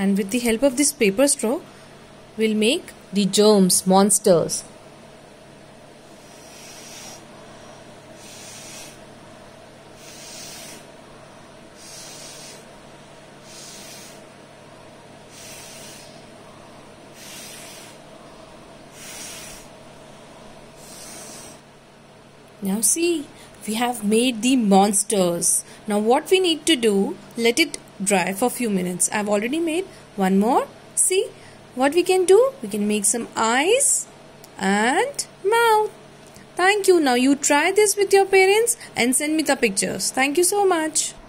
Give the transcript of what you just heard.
and with the help of this paper straw, we'll make the germs, monsters. Now see, we have made the monsters. Now what we need to do, let it dry for a few minutes. I've already made one more. See what we can do? We can make some eyes and mouth. Thank you. Now you try this with your parents and send me the pictures. Thank you so much.